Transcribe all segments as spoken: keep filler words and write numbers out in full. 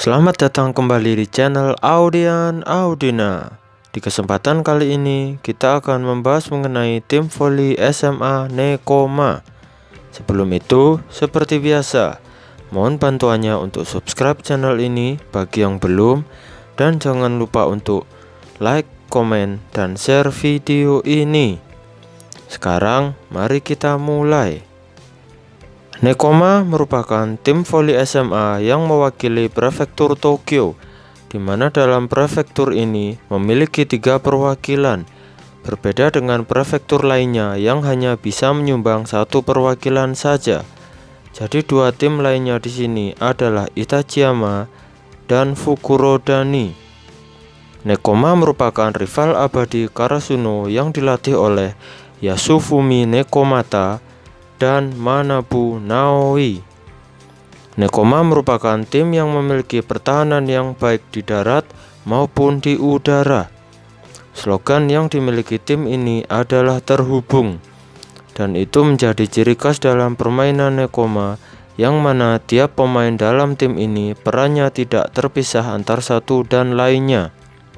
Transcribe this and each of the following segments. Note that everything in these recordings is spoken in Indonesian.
Selamat datang kembali di channel Audian Audina. Di kesempatan kali ini kita akan membahas mengenai tim voli S M A Nekoma. Sebelum itu, seperti biasa, mohon bantuannya untuk subscribe channel ini bagi yang belum, dan jangan lupa untuk like, komen, dan share video ini. Sekarang mari kita mulai. Nekoma merupakan tim voli S M A yang mewakili prefektur Tokyo, di mana dalam prefektur ini memiliki tiga perwakilan, berbeda dengan prefektur lainnya yang hanya bisa menyumbang satu perwakilan saja. Jadi dua tim lainnya di sini adalah Itachiyama dan Fukurodani. Nekoma merupakan rival abadi Karasuno yang dilatih oleh Yasufumi Nekomata dan Manabu Naoi. Nekoma merupakan tim yang memiliki pertahanan yang baik di darat maupun di udara. Slogan yang dimiliki tim ini adalah terhubung, dan itu menjadi ciri khas dalam permainan Nekoma, yang mana tiap pemain dalam tim ini perannya tidak terpisah antar satu dan lainnya.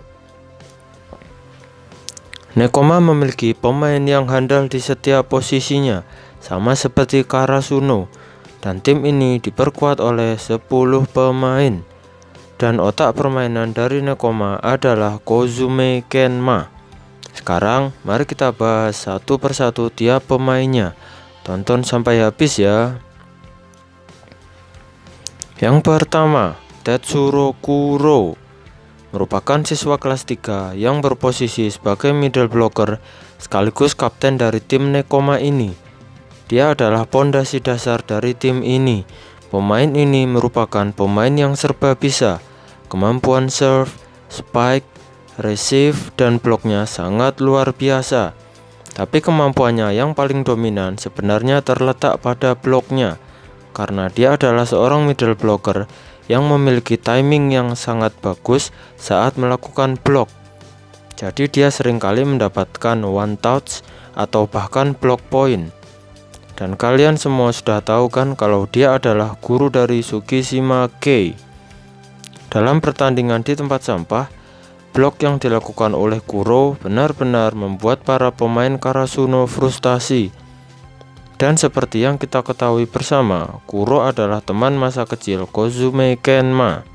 Nekoma memiliki pemain yang handal di setiap posisinya, sama seperti Karasuno, dan tim ini diperkuat oleh sepuluh pemain. Dan otak permainan dari Nekoma adalah Kozume Kenma. Sekarang mari kita bahas satu persatu tiap pemainnya. Tonton sampai habis ya. Yang pertama, Tetsuro Kuro merupakan siswa kelas tiga yang berposisi sebagai middle blocker sekaligus kapten dari tim Nekoma ini. Dia adalah pondasi dasar dari tim ini. Pemain ini merupakan pemain yang serba bisa. Kemampuan serve, spike, receive, dan bloknya sangat luar biasa. Tapi kemampuannya yang paling dominan sebenarnya terletak pada bloknya, karena dia adalah seorang middle blocker yang memiliki timing yang sangat bagus saat melakukan blok. Jadi dia seringkali mendapatkan one touch atau bahkan block point. Dan kalian semua sudah tahu kan kalau dia adalah guru dari Tsukishima Kei. Dalam pertandingan di tempat sampah, blok yang dilakukan oleh Kuro benar-benar membuat para pemain Karasuno frustasi. Dan seperti yang kita ketahui bersama, Kuro adalah teman masa kecil Kozume Kenma.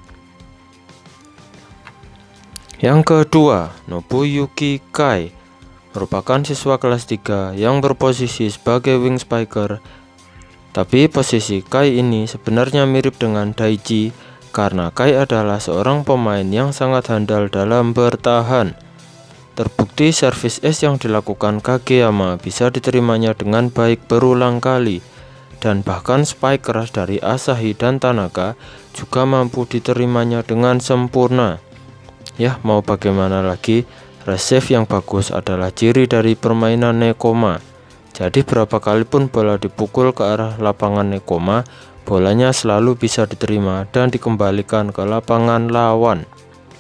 Yang kedua, Nobuyuki Kai merupakan siswa kelas tiga yang berposisi sebagai wing spiker. Tapi posisi Kai ini sebenarnya mirip dengan Daichi, karena Kai adalah seorang pemain yang sangat handal dalam bertahan. Terbukti servis ace yang dilakukan Kageyama bisa diterimanya dengan baik berulang kali, dan bahkan spike keras dari Asahi dan Tanaka juga mampu diterimanya dengan sempurna. Ya, mau bagaimana lagi, receive yang bagus adalah ciri dari permainan Nekoma. Jadi berapa kali pun bola dipukul ke arah lapangan Nekoma, bolanya selalu bisa diterima dan dikembalikan ke lapangan lawan.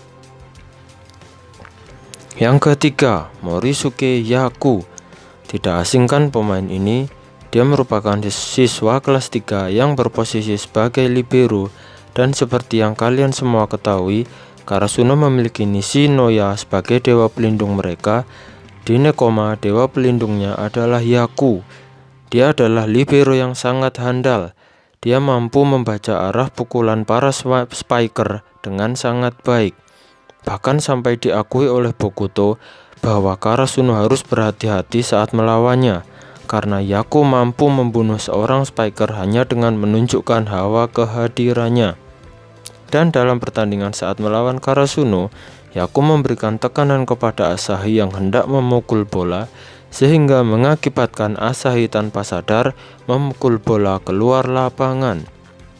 Yang ketiga, Morisuke Yaku. Tidak asing kan pemain ini? Dia merupakan siswa kelas tiga yang berposisi sebagai libero, dan seperti yang kalian semua ketahui, Karasuno memiliki Nishinoya sebagai dewa pelindung mereka. Di Nekoma, dewa pelindungnya adalah Yaku. Dia adalah libero yang sangat handal. Dia mampu membaca arah pukulan para spiker dengan sangat baik. Bahkan sampai diakui oleh Bokuto bahwa Karasuno harus berhati-hati saat melawannya, karena Yaku mampu membunuh seorang spiker hanya dengan menunjukkan hawa kehadirannya. Dan dalam pertandingan saat melawan Karasuno, Yaku memberikan tekanan kepada Asahi yang hendak memukul bola, sehingga mengakibatkan Asahi tanpa sadar memukul bola keluar lapangan.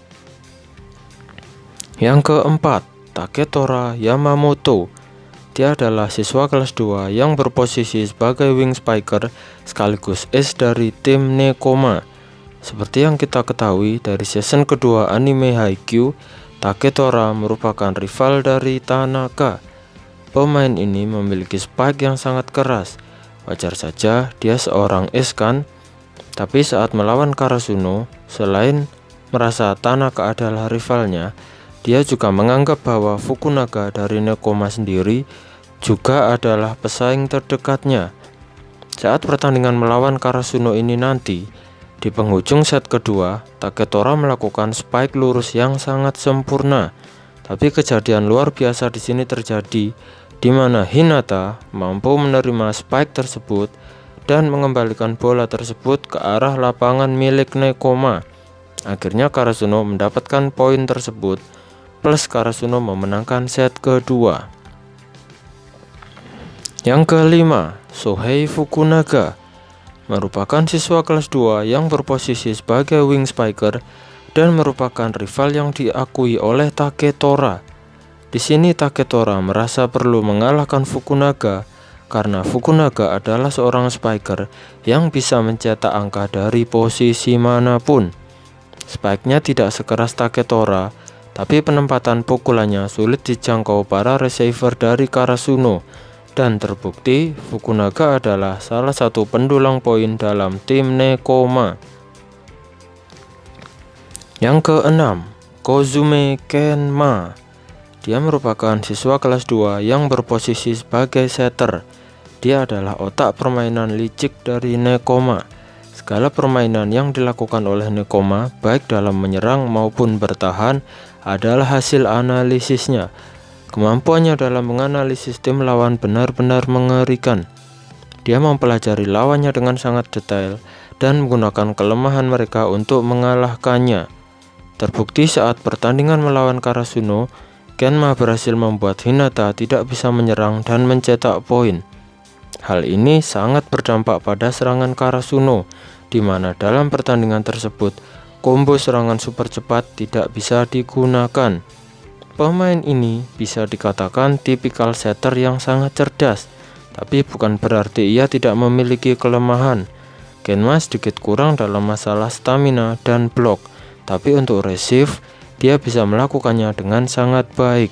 Yang keempat, Taketora Yamamoto. Dia adalah siswa kelas dua yang berposisi sebagai wing spiker sekaligus ace dari tim Nekoma. Seperti yang kita ketahui dari season kedua anime Haikyuu, Taketora merupakan rival dari Tanaka. Pemain ini memiliki spike yang sangat keras. Wajar saja dia seorang ace kan. Tapi saat melawan Karasuno, selain merasa Tanaka adalah rivalnya, dia juga menganggap bahwa Fukunaga dari Nekoma sendiri juga adalah pesaing terdekatnya. Saat pertandingan melawan Karasuno ini nanti, di penghujung set kedua, Taketora melakukan spike lurus yang sangat sempurna. Tapi kejadian luar biasa di sini terjadi, di mana Hinata mampu menerima spike tersebut dan mengembalikan bola tersebut ke arah lapangan milik Nekoma. Akhirnya Karasuno mendapatkan poin tersebut, plus Karasuno memenangkan set kedua. Yang kelima, Shohei Fukunaga merupakan siswa kelas dua yang berposisi sebagai wing spiker dan merupakan rival yang diakui oleh Taketora. Di sini Taketora merasa perlu mengalahkan Fukunaga karena Fukunaga adalah seorang spiker yang bisa mencetak angka dari posisi manapun. Spike-nya tidak sekeras Taketora, tapi penempatan pukulannya sulit dijangkau para receiver dari Karasuno. Dan terbukti Fukunaga adalah salah satu pendulang poin dalam tim Nekoma. Yang keenam, Kozume Kenma. Dia merupakan siswa kelas dua yang berposisi sebagai setter. Dia adalah otak permainan licik dari Nekoma. Segala permainan yang dilakukan oleh Nekoma, baik dalam menyerang maupun bertahan, adalah hasil analisisnya. Kemampuannya dalam menganalisis tim lawan benar-benar mengerikan. Dia mempelajari lawannya dengan sangat detail dan menggunakan kelemahan mereka untuk mengalahkannya. Terbukti saat pertandingan melawan Karasuno, Kenma berhasil membuat Hinata tidak bisa menyerang dan mencetak poin. Hal ini sangat berdampak pada serangan Karasuno, di mana dalam pertandingan tersebut combo serangan super cepat tidak bisa digunakan. Pemain ini bisa dikatakan tipikal setter yang sangat cerdas, tapi bukan berarti ia tidak memiliki kelemahan. Kenma sedikit kurang dalam masalah stamina dan blok, tapi untuk receive, dia bisa melakukannya dengan sangat baik.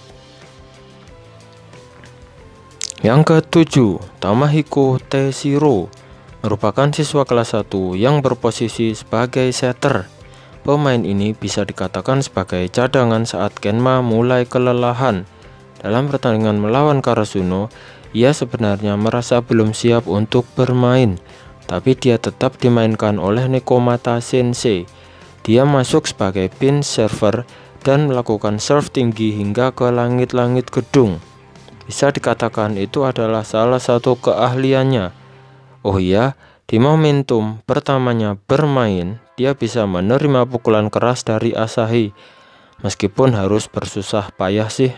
Yang ketujuh, Tamahiko Teshiro merupakan siswa kelas satu yang berposisi sebagai setter. Pemain ini bisa dikatakan sebagai cadangan saat Kenma mulai kelelahan. Dalam pertandingan melawan Karasuno, ia sebenarnya merasa belum siap untuk bermain, tapi dia tetap dimainkan oleh Nekomata Sensei. Dia masuk sebagai pin server dan melakukan serve tinggi hingga ke langit-langit gedung. Bisa dikatakan itu adalah salah satu keahliannya. Oh iya, di momentum pertamanya bermain, dia bisa menerima pukulan keras dari Asahi, meskipun harus bersusah payah sih.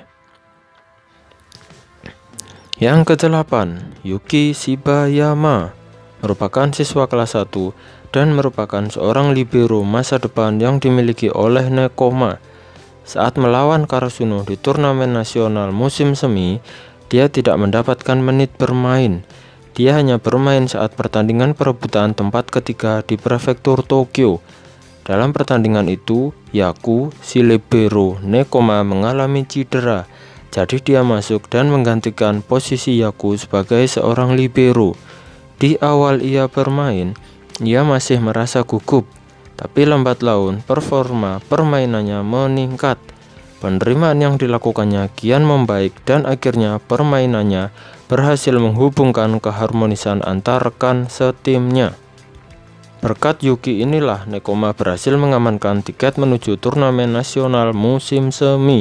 Yang kedelapan, Yuki Shibayama merupakan siswa kelas satu dan merupakan seorang libero masa depan yang dimiliki oleh Nekoma. Saat melawan Karasuno di turnamen nasional musim semi, dia tidak mendapatkan menit bermain. Dia hanya bermain saat pertandingan perebutan tempat ketiga di prefektur Tokyo. Dalam pertandingan itu, Yaku, si libero Nekoma, mengalami cedera. Jadi dia masuk dan menggantikan posisi Yaku sebagai seorang libero. Di awal ia bermain, ia masih merasa gugup, tapi lambat laun performa permainannya meningkat. Penerimaan yang dilakukannya kian membaik dan akhirnya permainannya berhasil menghubungkan keharmonisan antar rekan setimnya. Berkat Yuki inilah Nekoma berhasil mengamankan tiket menuju turnamen nasional musim semi.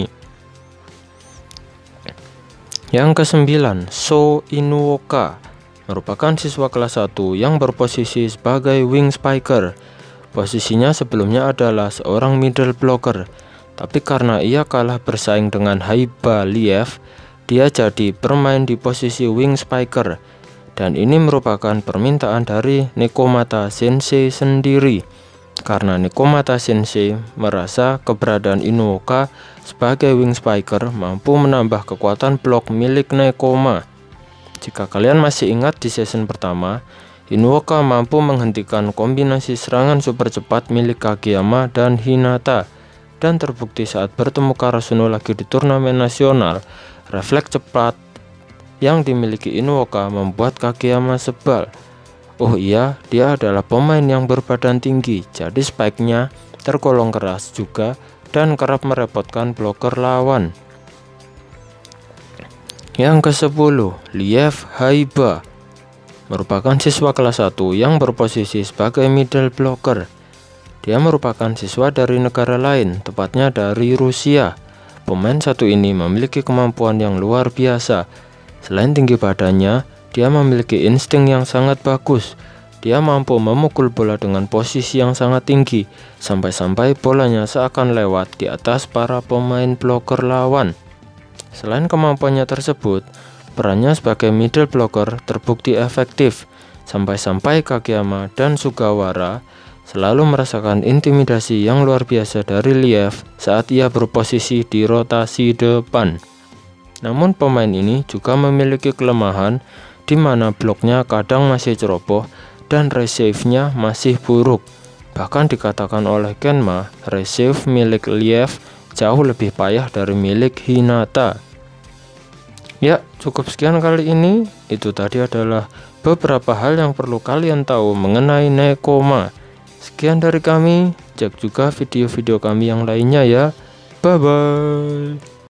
Yang kesembilan, Sho Inuoka merupakan siswa kelas satu yang berposisi sebagai wing spiker. Posisinya sebelumnya adalah seorang middle blocker, tapi karena ia kalah bersaing dengan Haiba Liev, dia jadi bermain di posisi wing spiker. Dan ini merupakan permintaan dari Nekomata Sensei sendiri, karena Nekomata Sensei merasa keberadaan Inuoka sebagai wing spiker mampu menambah kekuatan blok milik Nekoma. Jika kalian masih ingat di season pertama, Inuoka mampu menghentikan kombinasi serangan super cepat milik Kageyama dan Hinata. Dan terbukti saat bertemu Karasuno lagi di turnamen nasional, refleks cepat yang dimiliki Inuoka membuat Kageyama sebal. Oh iya, dia adalah pemain yang berbadan tinggi, jadi spike-nya tergolong keras juga dan kerap merepotkan bloker lawan. Yang kesepuluh, Liev Haiba, merupakan siswa kelas satu yang berposisi sebagai middle blocker. Dia merupakan siswa dari negara lain, tepatnya dari Rusia. Pemain satu ini memiliki kemampuan yang luar biasa. Selain tinggi badannya, dia memiliki insting yang sangat bagus. Dia mampu memukul bola dengan posisi yang sangat tinggi, sampai-sampai bolanya seakan lewat di atas para pemain blocker lawan. Selain kemampuannya tersebut, perannya sebagai middle blocker terbukti efektif, sampai-sampai Kageyama dan Sugawara selalu merasakan intimidasi yang luar biasa dari Liev saat ia berposisi di rotasi depan. Namun pemain ini juga memiliki kelemahan di mana bloknya kadang masih ceroboh dan receive-nya masih buruk. Bahkan dikatakan oleh Kenma, receive milik Liev jauh lebih payah dari milik Hinata. Ya, cukup sekian kali ini. Itu tadi adalah beberapa hal yang perlu kalian tahu mengenai Nekoma. Sekian dari kami, cek juga video-video kami yang lainnya ya. Bye-bye.